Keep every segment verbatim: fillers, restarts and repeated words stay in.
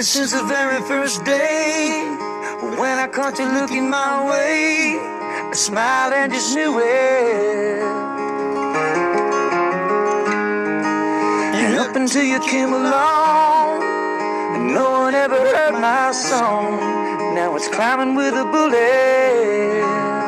since the very first day. When I caught you looking my way, I smiled and just knew it. And up until you came along, and no one ever heard my song. Now it's climbing with a bullet.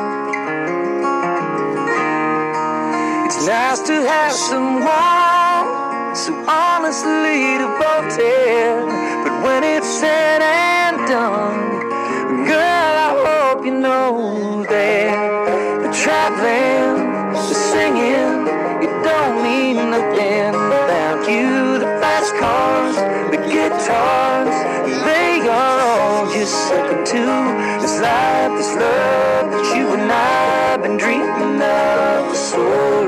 It's nice to have someone so honestly devoted, but when it's said and done, girl, I hope you know that the traveling, the singing, it don't mean nothing without you. The fast cars, the guitars, they are all just second to this life, this love that you and I have been dreaming of for so long.